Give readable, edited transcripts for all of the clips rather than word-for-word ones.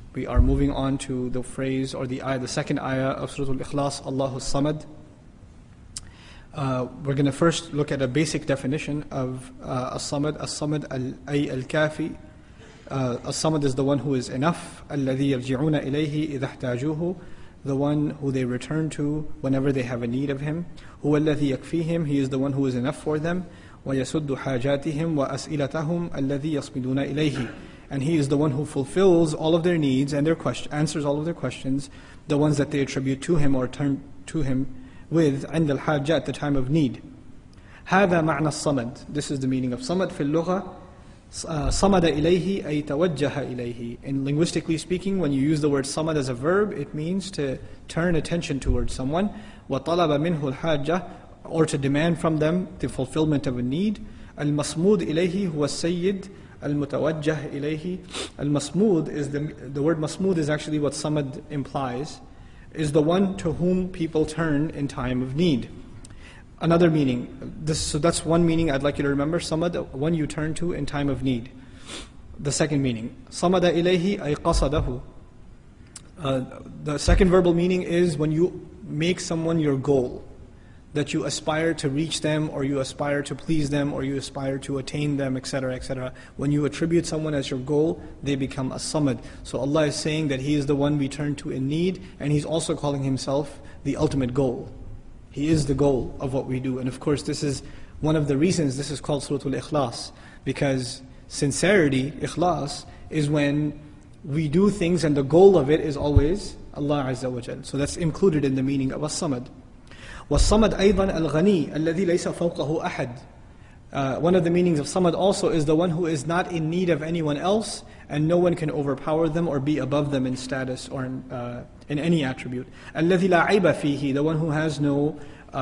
We are moving on to the phrase or the ayah, the second ayah of Surah Al-Ikhlas, Allahu Samad. We're going to first look at a basic definition of As-Samad. As-Samad ay al-Kafi. As-Samad is the one who is enough. الَّذِي يَرْجِعُونَ إِلَيْهِ إِذَا احْتَاجُوهُ. The one who they return to whenever they have a need of him. هُوَ الَّذِي يَكْفِيهِمْ. He is the one who is enough for them. وَيَسُدُّ حَاجَاتِهِمْ وَأَسْئِلَتَهُمْ الَّذِي يَصْمِدُونَ إِلَيْهِ. And he is the one who fulfills all of their needs and answers all of their questions, the ones that they attribute to him or turn to him with عند الحاجة, at the time of need. هذا معنى الصمد. This is the meaning of samad في اللغة. صمد إليه أي توجه إليه. In linguistically speaking, when you use the word samad as a verb, it means to turn attention towards someone. وطلب منه الحاجة, or to demand from them the fulfillment of a need. المصمود إليه هو السيد. Al-Mutawajjah ilayhi. Al-Masmood is the word Masmood is actually what Samad implies, is the one to whom people turn in time of need. Another meaning, so that's one meaning I'd like you to remember, Samad, one you turn to in time of need. The second meaning, Samada ilayhi ay qasadahu. The second verbal meaning is when you make someone your goal, that you aspire to reach them, or you aspire to please them, or you aspire to attain them, etc., etc. When you attribute someone as your goal, they become a samad. So Allah is saying that He is the one we turn to in need, and He's also calling Himself the ultimate goal. He is the goal of what we do. And of course, this is one of the reasons this is called Surah Al-Ikhlas, because sincerity, ikhlas, is when we do things and the goal of it is always Allah Azza wa Jal. So that's included in the meaning of as-samad. وَالصَّمَدْ أَيْضًا الْغَنِي الَّذِي لَيْسَ فَوْقَهُ أَحَدٌ. One of the meanings of samad also is the one who is not in need of anyone else, and no one can overpower them or be above them in status or in any attribute. الَّذِي لَا عَيْبَ فِيهِ. The one who has no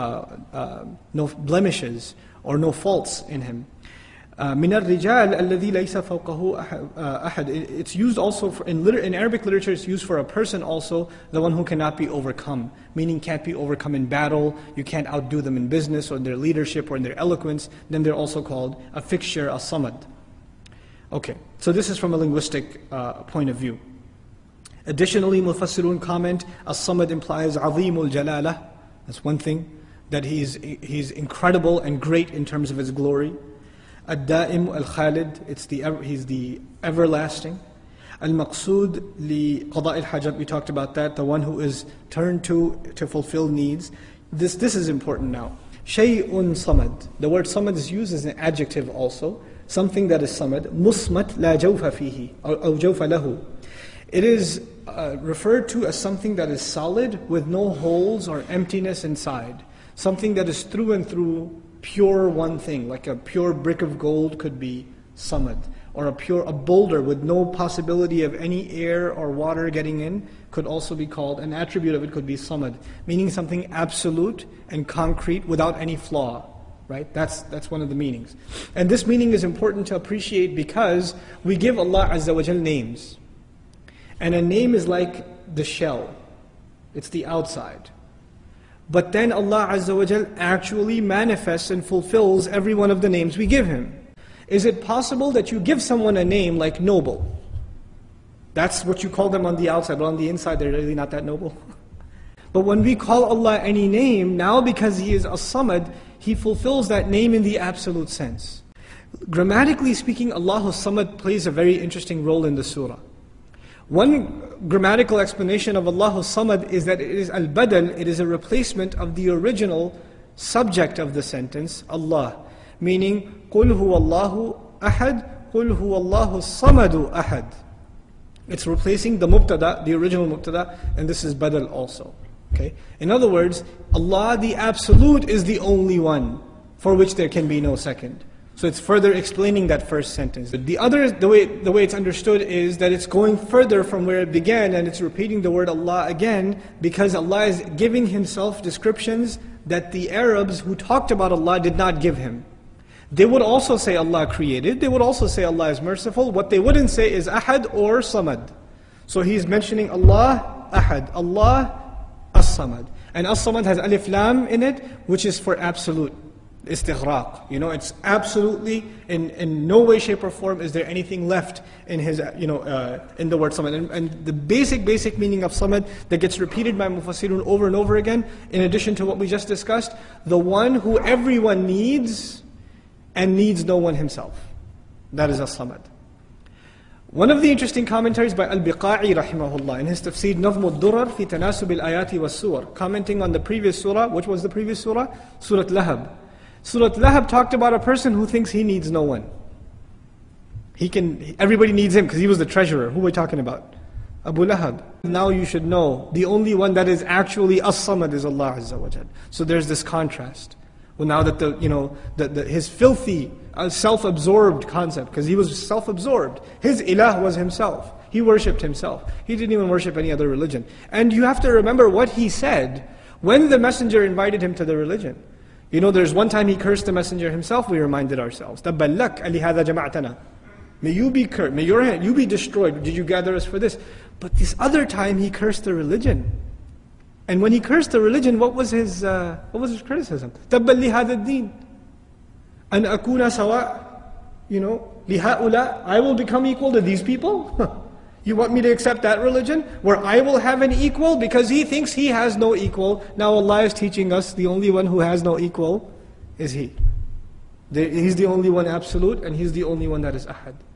blemishes or no faults in him. مِنَ الرِّجَالِ الَّذِي لَيْسَ فَوْقَهُ أَحَدٌ. It's used also in Arabic literature, it's used for a person also, the one who cannot be overcome. Meaning can't be overcome in battle, you can't outdo them in business or in their leadership or in their eloquence, then they're also called a fixture, a samad. Okay, so this is from a linguistic point of view. Additionally, Mufassirun comment, as-samad implies azimul jalala. That's one thing, that he's incredible and great in terms of his glory. Ad-Da'im al-Khalid, he's the everlasting. Al-Maqsood li-Qada' al-Hajat, we talked about that, the one who is turned to fulfill needs. This is important now. Shay'un samad. The word samad is used as an adjective also. Something that is samad. Musmat la jawfa fihi, or jawfa lahu. It is referred to as something that is solid with no holes or emptiness inside. Something that is through and through pure one thing, like a pure brick of gold could be samad, or a boulder with no possibility of any air or water getting in could also be called, an attribute of it could be samad, meaning something absolute and concrete without any flaw, right? That's one of the meanings. And this meaning is important to appreciate because we give Allah Azza wa Jal names. And a name is like the shell, it's the outside. But then Allah Azza wa Jal actually manifests and fulfills every one of the names we give Him. Is it possible that you give someone a name like noble? That's what you call them on the outside, but on the inside they're really not that noble. But when we call Allah any name, now because He is as-samad, He fulfills that name in the absolute sense. Grammatically speaking, Allahu Samad plays a very interesting role in the surah. One grammatical explanation of Allahu Samad is that it is al-badal, it is a replacement of the original subject of the sentence, Allah. Meaning, قُلْ هُوَ اللَّهُ أَحَدٌ قُلْ هُوَ اللَّهُ الصَّمَدُ أَحَدٌ. It's replacing the mubtada, the original mubtada, and this is badal also. Okay? In other words, Allah the Absolute is the only one for which there can be no second. So it's further explaining that first sentence. The way it's understood is that it's going further from where it began, and it's repeating the word Allah again, because Allah is giving Himself descriptions that the Arabs who talked about Allah did not give Him. They would also say Allah created, they would also say Allah is merciful. What they wouldn't say is Ahad or Samad. So He's mentioning Allah Ahad, Allah As-Samad. And As-Samad has Alif Lam in it, which is for absolute. istighraq. It's absolutely, in no way, shape or form is there anything left in his, in the word samad. And the basic meaning of samad that gets repeated by mufassirun over and over again, in addition to what we just discussed, the one who everyone needs and needs no one himself. That is as-samad. One of the interesting commentaries by Al-Biqa'i rahimahullah in his tafsir Nazm al-Durar fi tanasub al-ayati was-suwar, commenting on the previous surah. Which was the previous surah? Surah Lahab. Surah Lahab talked about a person who thinks he needs no one. Everybody needs him because he was the treasurer. Who are we talking about? Abu Lahab. Now you should know, the only one that is actually as-samad is Allah Azza wa Jal. So there's this contrast. Well, now that his filthy, self-absorbed concept, because he was self-absorbed. His ilah was himself. He worshipped himself. He didn't even worship any other religion. And you have to remember what he said when the messenger invited him to the religion. There's one time he cursed the messenger himself, we reminded ourselves. تَبَّلَّكَ أَلِهَذَا جَمَعْتَنَا. May you be cursed, may your hand, you be destroyed. Did you gather us for this? But this other time he cursed the religion. And when he cursed the religion, what was his criticism? تَبَّلْ لِهَذَا الدِّينِ أَنْ أَكُونَ سَوَاء لِهَؤُلَاء. I will become equal to these people? You want me to accept that religion where I will have an equal because he thinks he has no equal? Now Allah is teaching us the only one who has no equal is He. He's the only one absolute and He's the only one that is ahad.